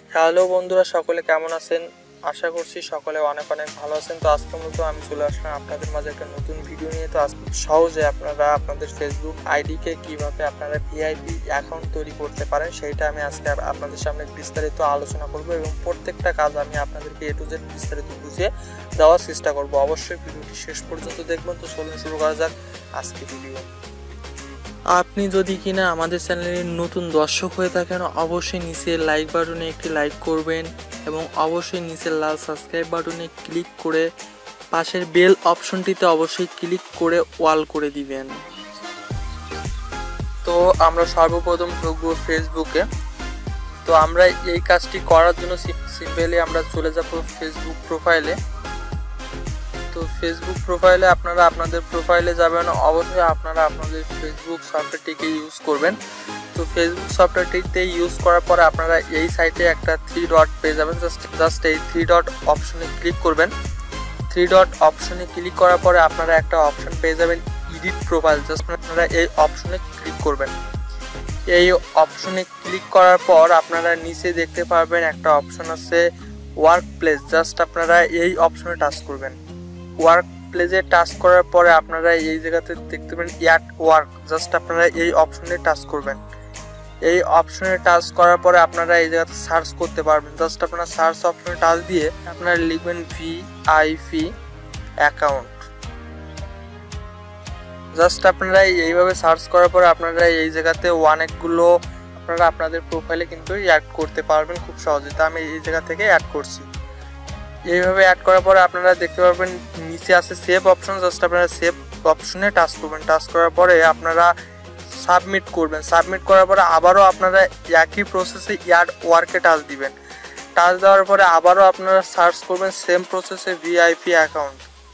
Hello বন্ধুরা, সকলে কেমন আছেন? আশা করছি সকলে অনেক অনেক ভালো আছেন। তো আজকের মতো আমি চলে আসলাম আপনাদের মাঝে একটা নতুন ভিডিও নিয়ে। তো আজকে সহজে আপনারা আপনাদের ফেসবুক আইডিকে কিভাবে আপনারা ভিআইপি অ্যাকাউন্ট তৈরি করতে পারেন সেইটা আমি আজকে আপনাদের সামনে বিস্তারিত আলোচনা করব এবং প্রত্যেকটা কাজ আমি আপনাদেরকে এ টু জেড বিস্তারিত বুঝিয়ে দেওয়ার চেষ্টা করব। অবশ্যই ভিডিওটি শেষ পর্যন্ত দেখবেন। তো চলুন শুরু করা যাক আজকে ভিডিও। আপনি যদি কিনা আমাদের চ্যানেলের নতুন দর্শক হয়ে থাকেন, অবশ্যই নিচে লাইক বাটনে একটি লাইক করবেন এবং অবশ্যই নিচের লাল সাবস্ক্রাইব বাটনে ক্লিক করে পাশের বেল অপশনটিতে অবশ্যই ক্লিক করে অল করে দিবেন। তো আমরা সর্বপ্রথম ঢুকবো ফেসবুকে। তো আমরা এই কাজটি করার জন্য সিম্পলি আমরা চলে যাব ফেসবুক প্রোফাইলে। তো ফেসবুক প্রোফাইলে আপনারা আপনাদের প্রোফাইলে যাবেন, অবশ্যই আপনারা আপনাদের ফেসবুক সফটওয়্যারটিকে ইউজ করবেন। তো ফেসবুক সফটওয়্যারটিতে ইউজ করার পরে আপনারা এই সাইটে একটা 3 ডট পেয়ে যাবেন। জাস্ট এই 3 ডট অপশনে ক্লিক করবেন। 3 ডট অপশনে ক্লিক করার পরে আপনারা একটা অপশন পেয়ে যাবেন এডিট প্রোফাইল। জাস্ট আপনারা এই অপশনে ক্লিক করবেন। এই অপশনে ক্লিক করার পর আপনারা নিচে দেখতে পারবেন একটা অপশন আছে ওয়ার্ক প্লেস। জাস্ট আপনারা এই অপশনে টাচ করবেন। ওয়ার্ক প্লেসে টাচ করার পরে আপনারা এই জায়গাতে দেখতে পাবেন অ্যাড ওয়ার্ক। জাস্ট আপনারা এই অপশনে টাচ করবেন। এই অপশনে টাচ করার পরে আপনারা এই জায়গাতে সার্চ করতে পারবেন। জাস্ট আপনারা সার্চ অপশনে টাচ দিয়ে আপনারা লিখবেন ভিআইপি অ্যাকাউন্ট। জাস্ট আপনারা এইভাবে সার্চ করার পরে আপনারা এই জায়গাতে অনেকগুলো আপনারা আপনাদের প্রোফাইলে কিন্তু অ্যাড করতে পারবেন খুব সহজে। তো আমি এই জায়গা থেকে অ্যাড করছি। এইভাবে অ্যাড করার পরে আপনারা দেখতে পারবেন নিচে আছে সেভ অপশন। জাস্ট আপনারা সেভ অপশনে টাচ করবেন। টাচ করার পরে আপনারা সাবমিট করবেন। সাবমিট করার পরে আবারও আপনারা একই প্রসেসে অ্যাড ওয়ার্কে টাচ দিবেন। টাচ দেওয়ার পরে আবারও আপনারা সার্চ করবেন সেম প্রসেসে ভিআইপি অ্যাকাউন্ট।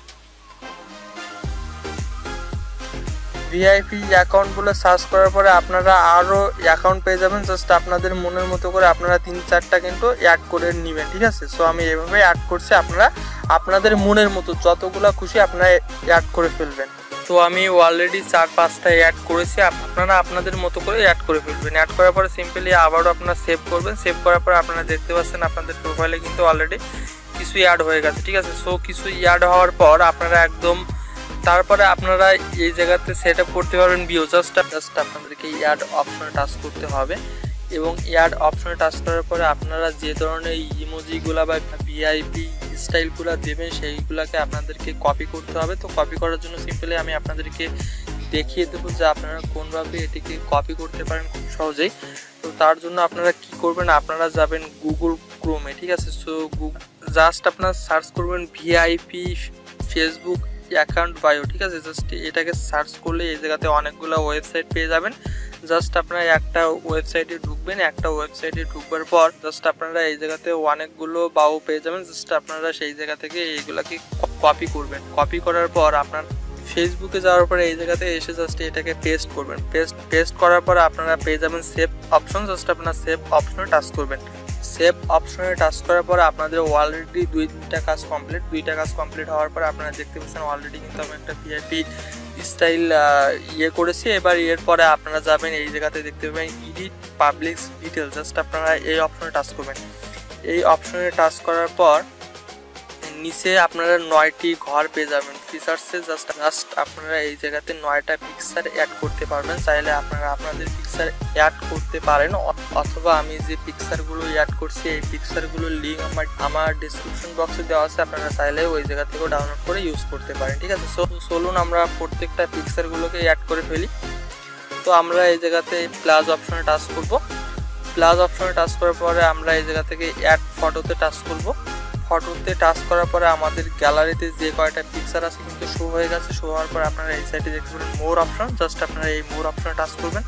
ভিআইপি অ্যাকাউন্ট বলে সার্চ করার পরে আপনারা আরও অ্যাকাউন্ট পেয়ে যাবেন। জাস্ট আপনাদের মনের মতো করে আপনারা 3-4টা কিন্তু অ্যাড করে নেবেন, ঠিক আছে? সো আমি এভাবে অ্যাড করছি। আপনারা আপনাদের মনের মতো যতগুলো খুশি আপনারা অ্যাড করে ফেলবেন। তো আমি অলরেডি 4-5টা অ্যাড করেছি। আপনারা আপনাদের মতো করে অ্যাড করে ফেলবেন। অ্যাড করার পরে সিম্পলি আবারও আপনারা সেভ করবেন। সেভ করার পরে আপনারা দেখতে পাচ্ছেন আপনাদের প্রোফাইলে কিন্তু অলরেডি কিছু অ্যাড হয়ে গেছে, ঠিক আছে? সো কিছু অ্যাড হওয়ার পর আপনারা একদম তারপরে আপনারা এই জায়গাতে সেট আপ করতে পারবেন ভিউ। জাস্ট আপনাদেরকে অ্যাড অপশনে টাচ করতে হবে এবং অ্যাড অপশনে টাচ করার পরে আপনারা যে ধরনের ইমোজিগুলো বা ভিআইপি স্টাইলগুলো দেবেন সেইগুলোকে আপনাদেরকে কপি করতে হবে। তো কপি করার জন্য সিম্পলি আমি আপনাদেরকে দেখিয়ে দেবো যে আপনারা কোনভাবে এটিকে কপি করতে পারেন খুব সহজেই। তো তার জন্য আপনারা কি করবেন, আপনারা যাবেন গুগল ক্রোমে, ঠিক আছে? সো জাস্ট আপনারা সার্চ করবেন ভিআইপি ফেসবুক অ্যাকাউন্ট বায়ো, ঠিক আছে? জাস্ট এটাকে সার্চ করলে এই জায়গাতে অনেকগুলো ওয়েবসাইট পেয়ে যাবেন। জাস্ট আপনারা একটা ওয়েবসাইটে ঢুকবেন। একটা ওয়েবসাইটে ঢুকবার পর জাস্ট আপনারা এই জায়গাতে অনেকগুলো বাও পেয়ে যাবেন। জাস্ট আপনারা সেই জায়গা থেকে এইগুলাকে কপি করবেন। কপি করার পর আপনার ফেসবুকে যাওয়ার পরে এই জায়গাতে এসে জাস্ট এটাকে পেস্ট করবেন। পেস্ট করার পর আপনারা পেয়ে যাবেন সেভ অপশন। জাস্ট আপনারা সেভ অপশনে টাচ করবেন। সেভ অপশনে টাচ করার পরে আপনাদের অলরেডি 2টা কাজ কমপ্লিট হওয়ার পরে আপনারা দেখতে পাচ্ছেন অলরেডি কিন্তু আমি একটা ভিআইপি স্টাইল করেছি। এবার এরপরে আপনারা যাবেন এই জায়গাতে দেখতে পাবেন এডিট পাবলিক ডিটেল। জাস্ট আপনারা এই অপশনে টাচ করবেন। এই অপশনে টাচ করার পর নিচে আপনারা 9টি ঘর পেয়ে যাবেন ফিচার্সে। জাস্ট আপনারা এই জায়গাতে 9টা পিকচার অ্যাড করতে পারবেন। চাইলে আপনারা আপনাদের পিকচার অ্যাড করতে পারেন, অথবা আমি যে পিকচারগুলো অ্যাড করছি এই পিকচারগুলোর লিঙ্ক আমার ডিসক্রিপশন বক্সে দেওয়া আছে। আপনারা চাইলে ওই জায়গা থেকেও ডাউনলোড করে ইউজ করতে পারেন, ঠিক আছে? সো চলুন আমরা প্রত্যেকটা পিকচারগুলোকে অ্যাড করে ফেলি। তো আমরা এই জায়গাতে প্লাস অপশনে টাচ করব। প্লাস অপশনে টাচ করার পরে আমরা এই জায়গা থেকে অ্যাড ফটোতে টাচ করব। ফটোতে টাচ করার পরে আমাদের গ্যালারিতে যে কয়টা পিকচার আছে কিন্তু শো হয়ে গেছে। শো হওয়ার পরে আপনারা এই সাইডে দেখতে পাবেন মোর অপশন। জাস্ট আপনারা এই মোর অপশনে টাচ করবেন।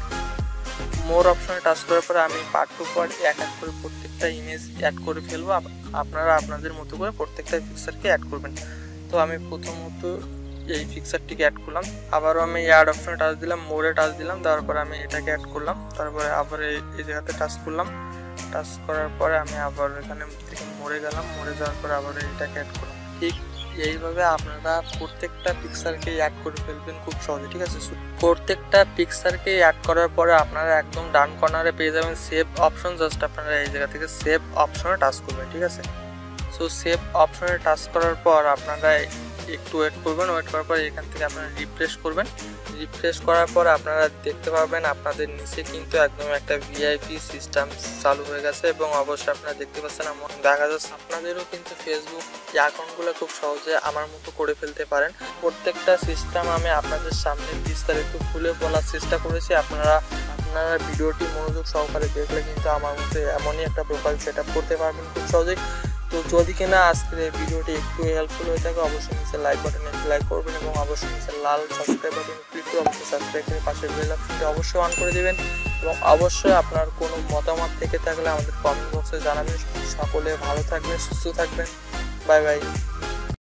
মোর অপশনে টাচ করার পরে আমি পার্ট টু পার্ট এক এক করে প্রত্যেকটা ইমেজ অ্যাড করে ফেলবো। আপনারা আপনাদের মতো করে প্রত্যেকটা পিকচারকে অ্যাড করবেন। তো আমি প্রথমত এই পিকচারটিকে অ্যাড করলাম। আবারও আমি অ্যাড অপশনে টাচ দিলাম, মোরে টাচ দিলাম, তারপরে আমি এটাকে অ্যাড করলাম। তারপরে আবার এই জায়গাতে টাচ করলাম। টাচ করার পরে আমি আবার এখানে থেকে মরে গেলাম। মরে যাওয়ার পরে আবার এটাকে অ্যাড করলাম। ঠিক এইভাবে আপনারা প্রত্যেকটা পিকচারকে অ্যাড করে ফেলবেন খুব সহজে, ঠিক আছে। প্রত্যেকটা পিকচারকে অ্যাড করার পরে আপনারা একদম ডান কর্নারে পেয়ে যাবেন সেভ অপশন। জাস্ট আপনারা এই জায়গা থেকে সেভ অপশনে টাচ করবেন, ঠিক আছে। সো সেভ অপশনে টাচ করার পর আপনারা একটু ওয়েট করবেন। ওয়েট করার পর এখান থেকে আপনারা রিফ্রেশ করবেন। রিফ্রেশ করার পর আপনারা দেখতে পাবেন আপনাদের নিচে কিন্তু একদম একটা ভিআইপি সিস্টেম চালু হয়ে গেছে এবং অবশ্যই আপনারা দেখতে পাচ্ছেন দেখা যাচ্ছে আপনাদেরও কিন্তু ফেসবুক অ্যাকাউন্টগুলো খুব সহজে আমার মতো করে ফেলতে পারেন। প্রত্যেকটা সিস্টেম আমি আপনাদের সামনে বিস্তারিত খুলে বলার চেষ্টা করেছি। আপনারা ভিডিওটি মনোযোগ সহকারে দেখলে কিন্তু আমার মতো এমনই একটা প্রোফাইল সেট আপ করতে পারবেন খুব সহজেই। তো যদি কিনা আজকের এই ভিডিওটি একটু হেল্পফুল হয়ে থাকে অবশ্যই নিচে লাইক বাটনে লাইক করবেন এবং অবশ্যই নিচে লাল সাবস্ক্রাইব বাটনে ক্লিক করে অবশ্যই সাবস্ক্রাইব করে পাশের বেল অপশনটি অবশ্যই অন করে দেবেন এবং অবশ্যই আপনার কোনো মতামত থেকে থাকলে আমাদের কমেন্ট বক্সে জানাবেন। সকলে ভালো থাকবেন, সুস্থ থাকবেন। Bye by.